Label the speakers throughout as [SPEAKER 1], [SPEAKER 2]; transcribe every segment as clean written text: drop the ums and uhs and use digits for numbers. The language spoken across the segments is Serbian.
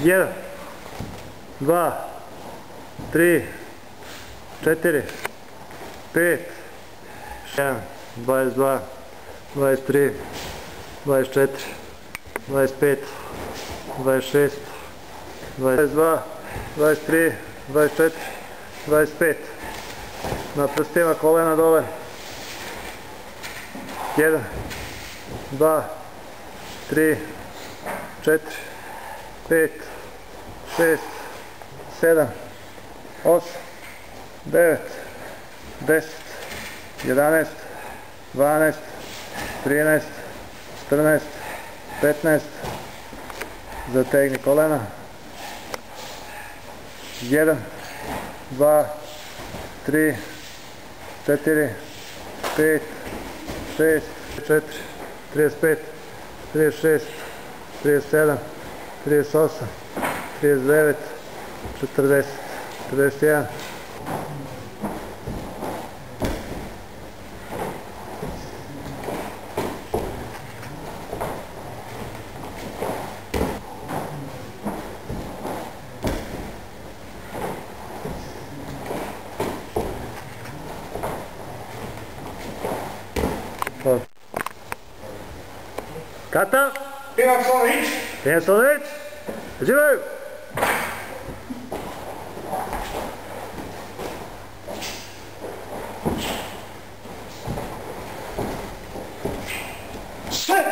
[SPEAKER 1] 1, 2, 3, 4, 5, 6, 22, 23, 24, 25, 26, 22, 23, 24, 25. Na prstima kolena dole. 1, 2, 3, 4, 5, 6, 7, 8, 9, 10, 11, 12, 13, 14, 15. Zategni kolena. 1, 2, 3, 4, 5, 6, 4, 35, 36, 37, 38, 39, 40, 41. Kata! Pinaksonić! Živaju! Sve!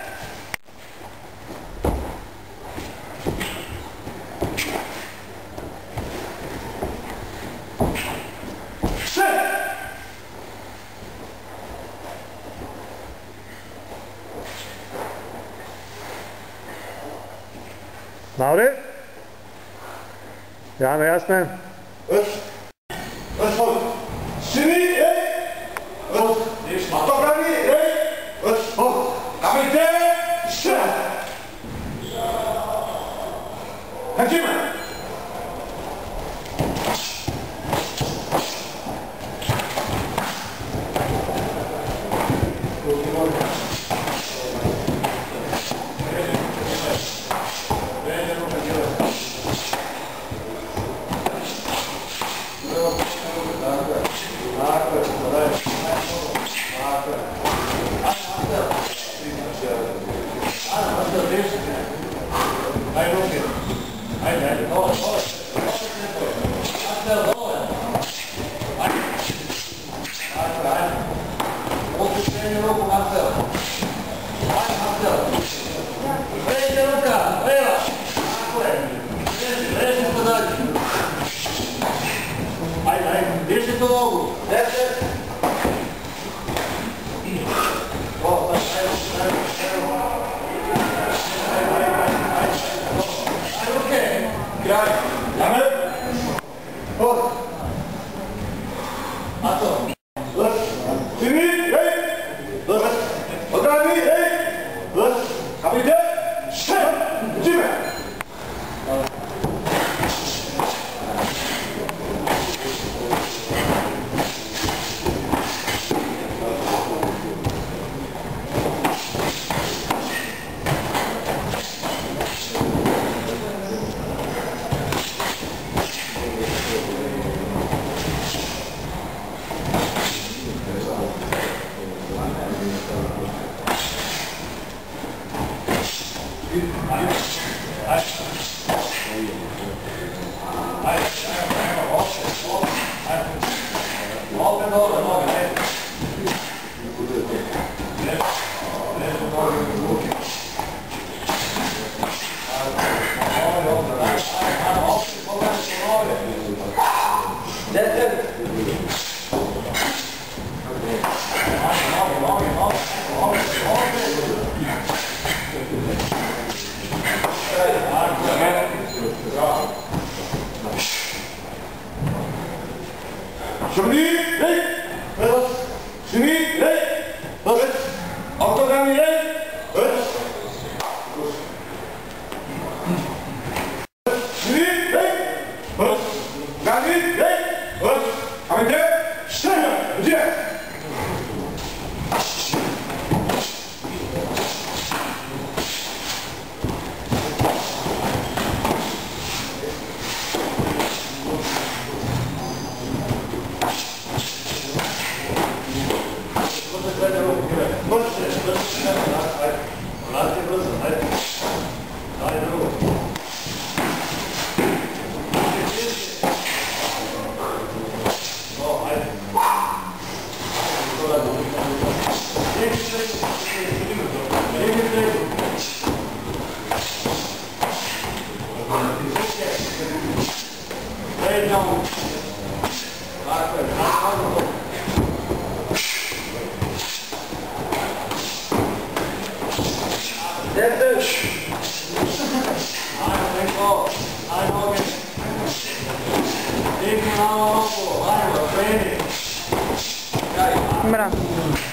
[SPEAKER 1] Mauri? Jame, jasne?
[SPEAKER 2] Sini, a to pravi, kamite, sve. Lecimy.
[SPEAKER 3] Kamera.